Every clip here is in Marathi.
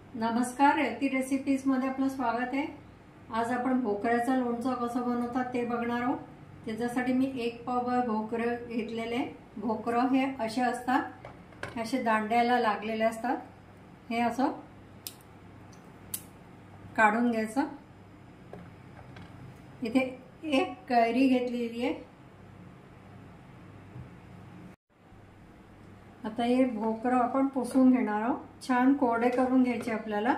नमस्कार, रेती रेसिपीज मध्ये आपलं स्वागत आहे। आज आपण भोकऱ्याचं लोणचं कसं बनवतात ते बघणार आहोत। त्याच्यासाठी मी 1 पावभर भोकरे घेतलेले। भोकरं हे असे असतात, असे दांड्याला लागलेले असतात। हे असं काढून घ्यायचं। इथे 1 कैरी घेतलेली आहे। आता हे भोकरं आपण पुसून घेणार आहोत। छान कोरडे करून घ्यायचे आपल्याला।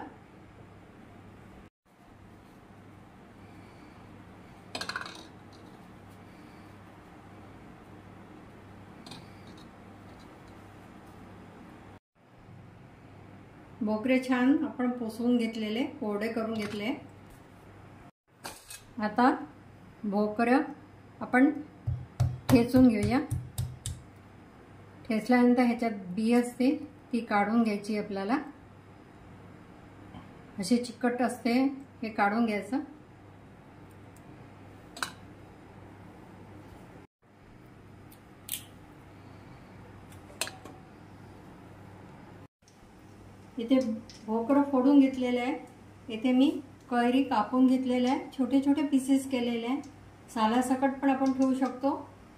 भोकरे छान आपण पुसून घेतलेले, कोरडे करून घेतले। आता भोकरं आपण ठेचून घेऊया। ठेचल्यानंतर ह्याच्यात बी असते ती काढून घ्यायची आपल्याला। अशी चिकट असते, हे काढून घ्यायचं। इथे भोकरं फोडून घेतलेले आहे। इथे मी कैरी कापून घेतलेले आहे, छोटे छोटे पीसेस केलेले आहे। सालासकट पण आपण ठेवू शकतो।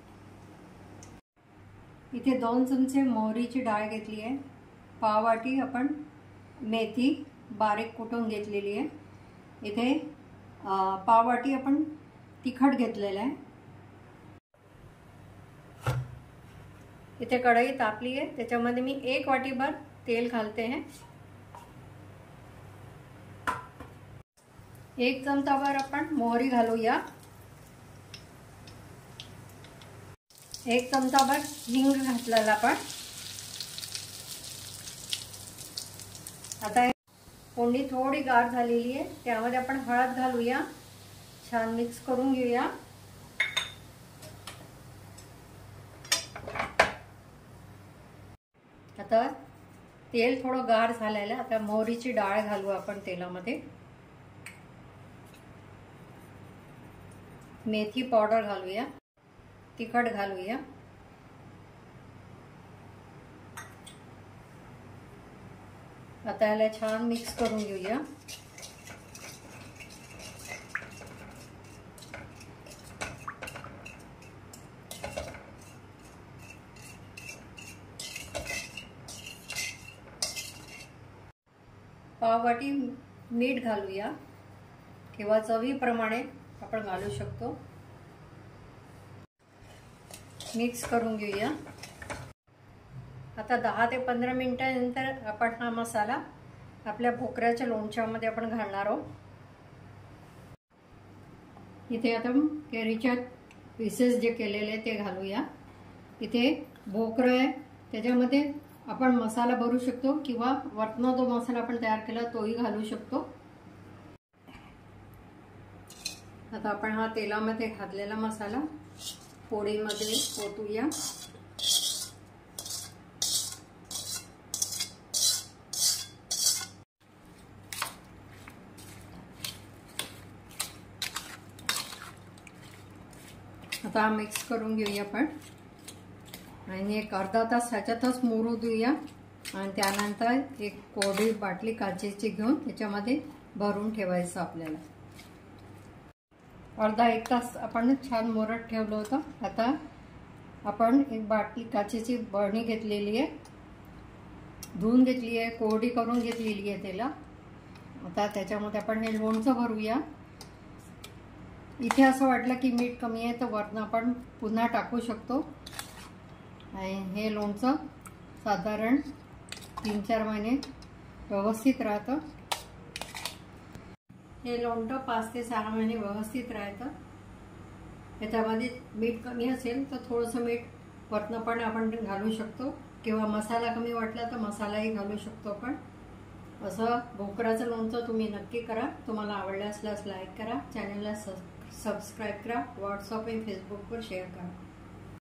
इथे 2 चमचे मोहरीची डाळ घेतली आहे। पाव वाटी आपण मेथी बारीक कुटून घेतलेली आहे। इथे पाव वाटी आपण तिखट घेतलेलं आहे। इथे कढई तापली आहे, त्याच्यामध्ये मी 1 वाटीभर तेल घालते हैं। 1 चमचाभर आपण मोहरी घालूया। 1 चमचाभर हिंग घातलेला आपण। आता फोडणी थोडी गार झालेली आहे, त्यामध्ये आपण हळद घालूया। छान मिक्स करून घेऊया। आता तेल थोडं गार झालेलं आहे। आता मोहरीची डाळ घालू आपण तेलामध्ये। मेथी पावडर घालूया, तिखट घालूया। आता याला छान मिक्स करून घेऊया। पाव वाटी मीठ घालूया किंवा चवीप्रमाणे आपण घालू शकतो। मिक्स करून घेऊया। आता 10 ते 15 मिनिटांनंतर आपण हा मसाला आपल्या भोकऱ्याच्या लोणच्यामध्ये आपण घालणार आहोत। इथे आता कैरीच्या पीसेस जे केलेले ते घालूया। इथे भोकरं आहे, त्याच्यामध्ये आपण मसाला भरू शकतो किंवा वरनं जो मसाला आपण तयार केला तोही घालू शकतो। आता आपण हा तेलामध्ये घातलेला मसाला पोळीमध्ये ओतूया। आता मिक्स करून घेऊया आपण आणि 1 अर्धा तास ह्याच्यातच मुरू देऊया। आणि त्यानंतर 1 कोरडी बाटली काचेची घेऊन त्याच्यामध्ये भरून ठेवायचं आपल्याला। अर्धा 1 तास आपण छान मुरत ठेवलं होतं। आता आपण 1 बाटली काचेची बरणी घेतलेली आहे, धुवून घेतली आहे, कोरडी करून घेतलेली आहे त्याला। आता त्याच्यामध्ये आपण हे लोणचं भरूया। इथे असं वाटलं की मीठ कमी आहे तर वरनं आपण पुन्हा टाकू शकतो। आणि हे लोणचं साधारण 3-4 महिने व्यवस्थित राहतं। हे लोणचं 5 ते 6 महिने व्यवस्थित राहतं। याच्यामध्ये मीठ कमी असेल तर थोडंसं मीठ वरनं पण आपण घालू शकतो किंवा मसाला कमी वाटला तर मसालाही घालू शकतो आपण। असं भोकराचं लोणचं तुम्ही नक्की करा। तुम्हाला आवडलं असल्यास लाईक करा, चॅनलला सबस्क्राइब करा, व्हॉट्सअप आणि फेसबुकवर शेअर करा।